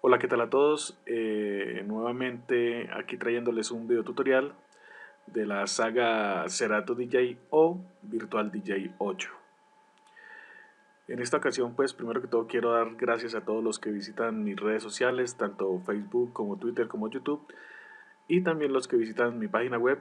Hola, ¿qué tal a todos? Nuevamente aquí trayéndoles un video tutorial de la saga Serato DJ o Virtual DJ 8. En esta ocasión, pues primero que todo quiero dar gracias a todos los que visitan mis redes sociales, tanto Facebook como Twitter como YouTube, y también los que visitan mi página web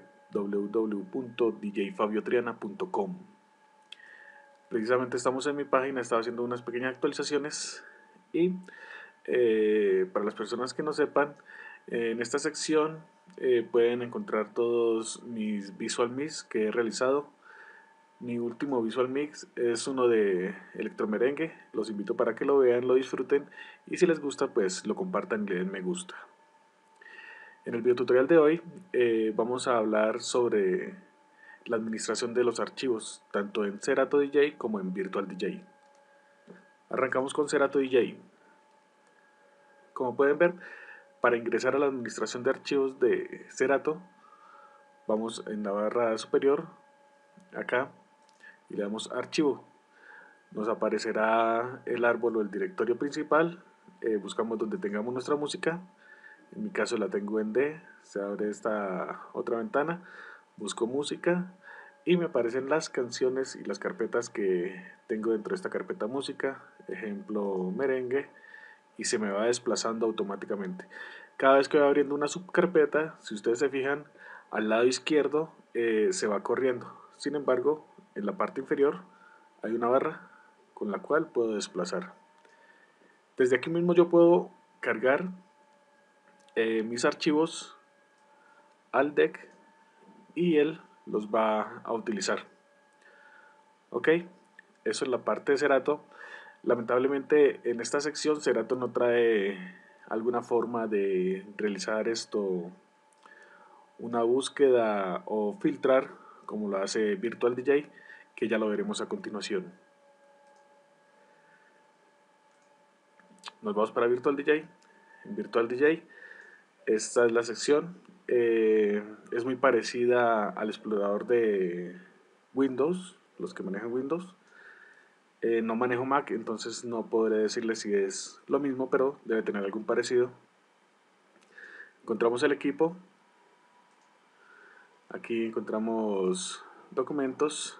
www.djfabiotriana.com. Precisamente estamos en mi página, estaba haciendo unas pequeñas actualizaciones y para las personas que no sepan, en esta sección pueden encontrar todos mis visual mix que he realizado. Mi último visual mix es uno de electromerengue. Los invito para que lo vean, lo disfruten y si les gusta pues lo compartan y le den me gusta. En el video tutorial de hoy vamos a hablar sobre la administración de los archivos tanto en Serato DJ como en Virtual DJ. Arrancamos con Serato DJ. Como pueden ver, para ingresar a la administración de archivos de Serato, vamos en la barra superior, acá, y le damos archivo. Nos aparecerá el árbol o el directorio principal. Buscamos donde tengamos nuestra música. En mi caso la tengo en D. Se abre esta otra ventana. Busco música y me aparecen las canciones y las carpetas que tengo dentro de esta carpeta música. Ejemplo merengue. Y se me va desplazando automáticamente. Cada vez que voy abriendo una subcarpeta, si ustedes se fijan, al lado izquierdo se va corriendo. Sin embargo, en la parte inferior hay una barra con la cual puedo desplazar. Desde aquí mismo yo puedo cargar mis archivos al deck y él los va a utilizar. Ok, eso es la parte de Serato. Lamentablemente en esta sección Serato no trae alguna forma de realizar esto, una búsqueda o filtrar como lo hace Virtual DJ, que ya lo veremos a continuación. Nos vamos para Virtual DJ. En Virtual DJ esta es la sección. Es muy parecida al explorador de Windows, los que manejan Windows. No manejo Mac, entonces no podré decirles si es lo mismo, pero debe tener algún parecido. Encontramos el equipo. Aquí encontramos documentos,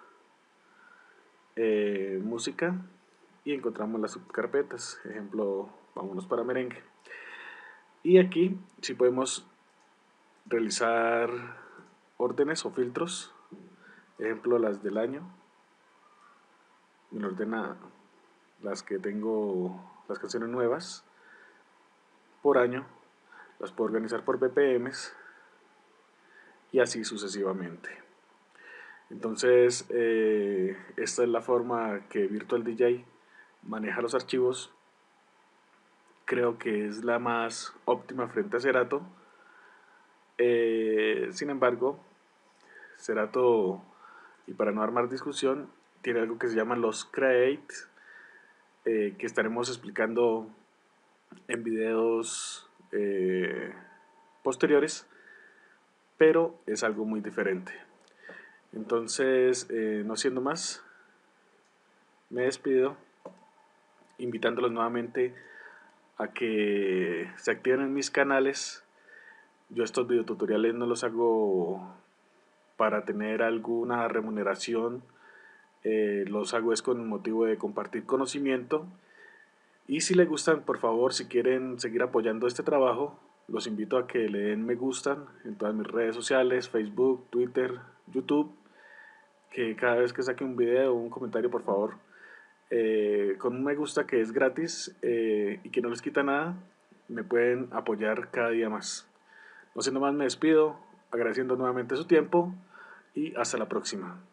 música y encontramos las subcarpetas. Ejemplo, vámonos para merengue. Y aquí sí podemos realizar órdenes o filtros. Ejemplo, las del año. Me ordena las que tengo, las canciones nuevas por año. Las puedo organizar por BPMs y así sucesivamente. Entonces, esta es la forma que Virtual DJ maneja los archivos. Creo que es la más óptima frente a Serato. Sin embargo, Serato, y para no armar discusión, tiene algo que se llama los Create, que estaremos explicando en videos posteriores, pero es algo muy diferente. Entonces, no siendo más, me despido invitándolos nuevamente a que se activen en mis canales. Yo estos videotutoriales no los hago para tener alguna remuneración, los hago es con el motivo de compartir conocimiento. Y si les gustan, por favor, si quieren seguir apoyando este trabajo, los invito a que le den me gustan en todas mis redes sociales, Facebook, Twitter, YouTube, que cada vez que saque un video o un comentario, por favor, con un me gusta que es gratis y que no les quita nada, me pueden apoyar cada día más. No siendo más, me despido, agradeciendo nuevamente su tiempo y hasta la próxima.